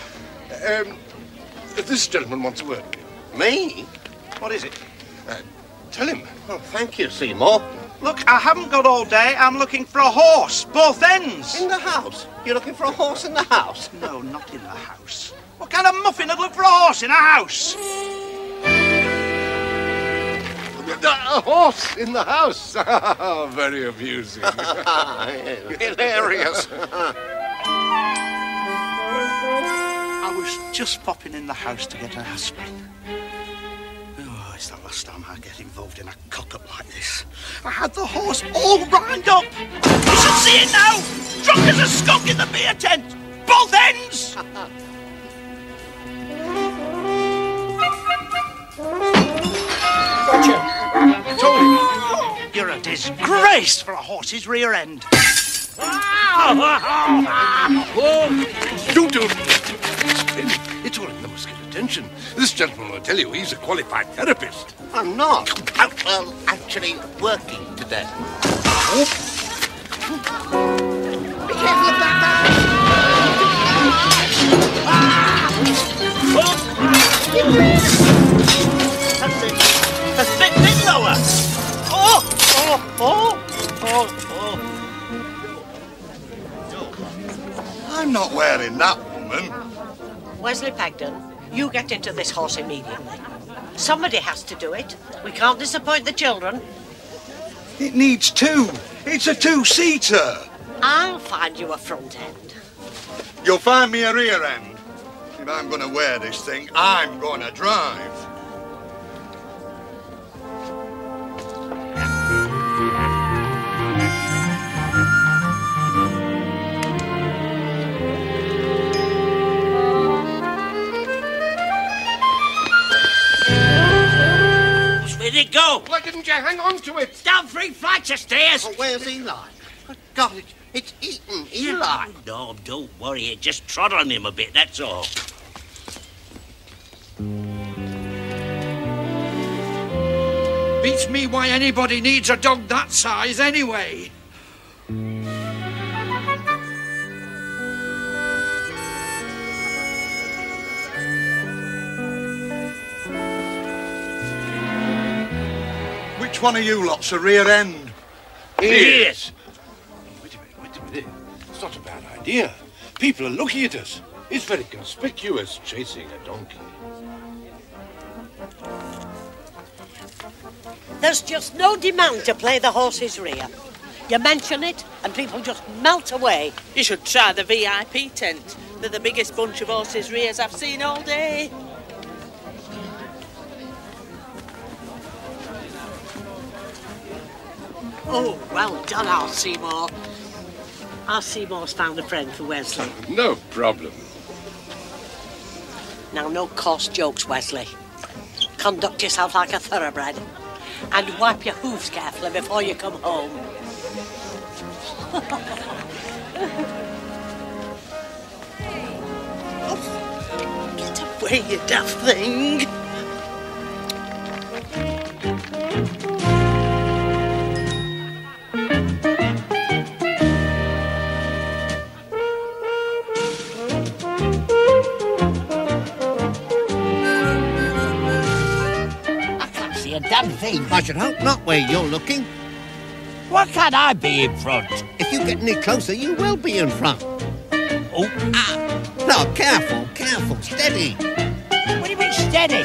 This gentleman wants a word. Me? What is it? Tell him. Oh, thank you, Seymour. Look, I haven't got all day. I'm looking for a horse, both ends. In the house? You're looking for a horse in the house? No, not in the house. What kind of muffin would look for a horse in a house? A horse in the house. Very amusing. Hilarious. I was just popping in the house to get an aspirin. Oh, it's the last time I get involved in a cock-up like this. I had the horse all rined up. You should see it now. Drunk as a skunk in the beer tent. Both ends. Gotcha. Told him. You're a disgrace for a horse's rear end. Don't do it. It's all in the most good intention. This gentleman will tell you he's a qualified therapist. I'm not. Well, actually working today. Be careful of that That's it. A bit lower. Oh! I'm not wearing that, woman. Wesley Pagden, you get into this horse immediately. Somebody has to do it. We can't disappoint the children. It needs two. It's a two-seater. I'll find you a front end. You'll find me a rear end. If I'm going to wear this thing, I'm going to drive. Where'd it go? Why didn't you hang on to it? Down 3 flights of stairs. Oh, where's Eli? Good God, it's eaten Eli. No, don't worry. It just trod on him a bit, that's all. Beats me why anybody needs a dog that size anyway. Which one of you lot's a rear end? Yes. Wait a minute. It's not a bad idea. People are looking at us. It's very conspicuous chasing a donkey. There's just no demand to play the horse's rear. You mention it, and people just melt away. You should try the VIP tent. They're the biggest bunch of horses' rears I've seen all day. Oh, well done, Al Seymour. Al Seymour's found a friend for Wesley. No problem. Now, no coarse jokes, Wesley. Conduct yourself like a thoroughbred. And wipe your hooves carefully before you come home. away, you daft thing. A damn thing. I should hope not where you're looking. Why can't I be in front? If you get any closer, you will be in front. Oh, No, careful, careful, steady. What do you mean steady?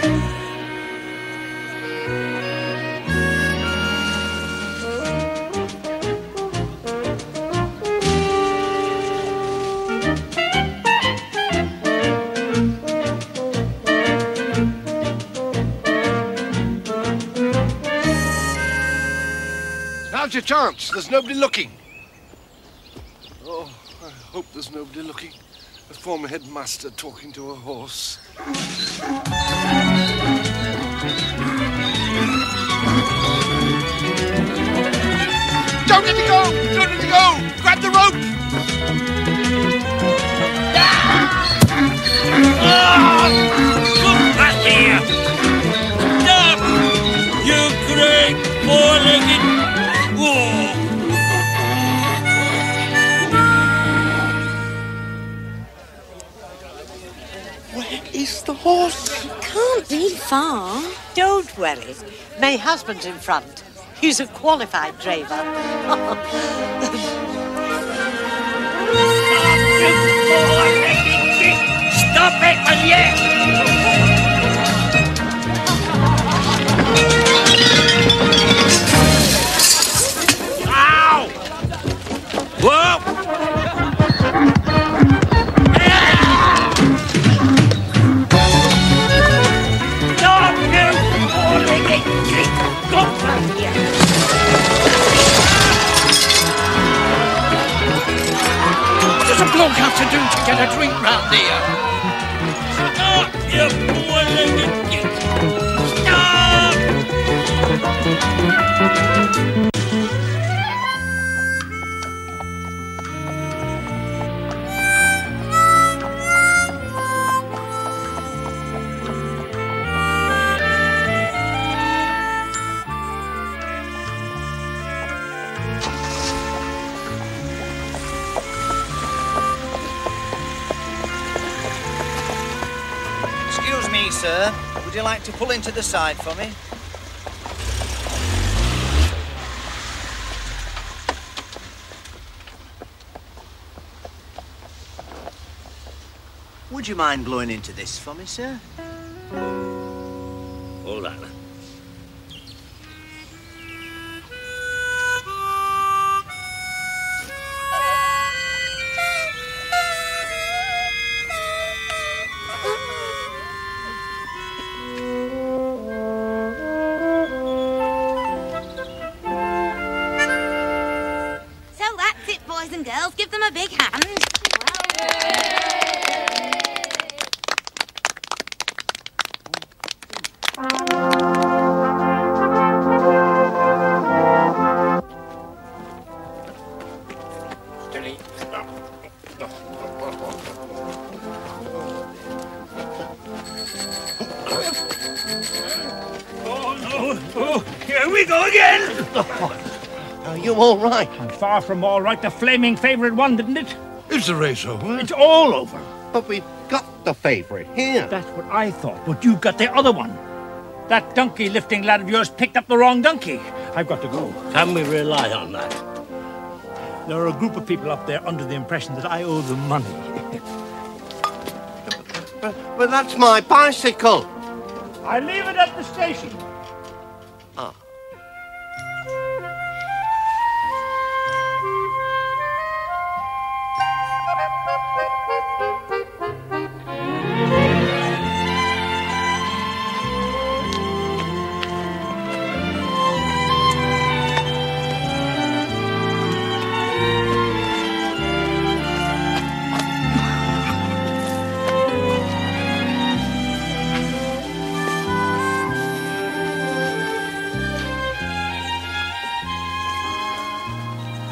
Now's your chance. There's nobody looking. Oh, I hope there's nobody looking. A former headmaster talking to a horse. Don't let it go! Don't let it go! Grab the rope! Come back here! Stop! You great four-legged... Where is the horse? Can't be far. Don't worry. My husband's in front. He's a qualified driver. Stop it, will you? Ow! Whoa! Stop, you four-legged git! Go back here! What does a bloke have to do to get a drink round here? Stop, you four-legged git! Stop! Excuse me, sir. Would you like to pull into the side for me? Would you mind blowing into this for me, sir? Hold on. So that's it, boys and girls. Give them a big hand. Steady. Oh, no. Oh, here we go again. Are you all right? I'm far from all right. The flaming favourite won, didn't it? Is the race over? It's all over. But we've got the favourite here. That's what I thought, but you've got the other one. That donkey lifting lad of yours picked up the wrong donkey. I've got to go. Can we rely on that? There are a group of people up there under the impression that I owe them money. But that's my bicycle. I leave it at the station. Ah.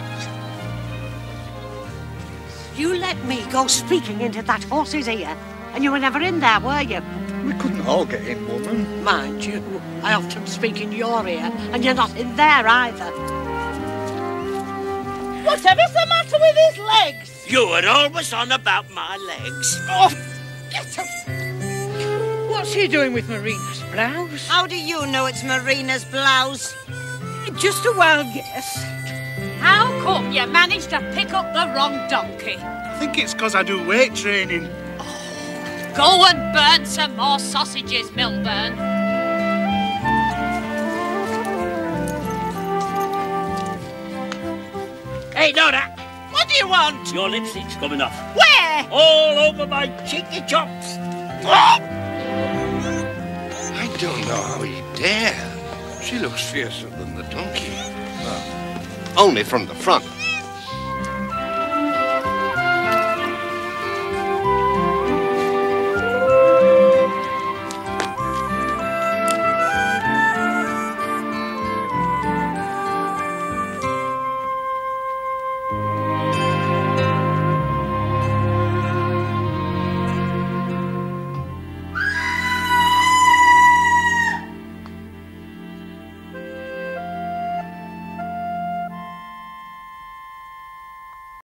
You let me go speaking into that horse's ear. And you were never in there, were you? We couldn't all get in, woman. Mind you, I often speak in your ear, and you're not in there either. Whatever's the matter with his legs? You were always on about my legs. Oh, get up! What's he doing with Marina's blouse? How do you know it's Marina's blouse? Just a wild guess. How come you managed to pick up the wrong donkey? I think it's because I do weight training. Go and burn some more sausages, Milburn. Hey, Nora! What do you want? Your lipstick's coming off. Where? All over my cheeky chops. I don't know how he dared. She looks fiercer than the donkey. Only from the front.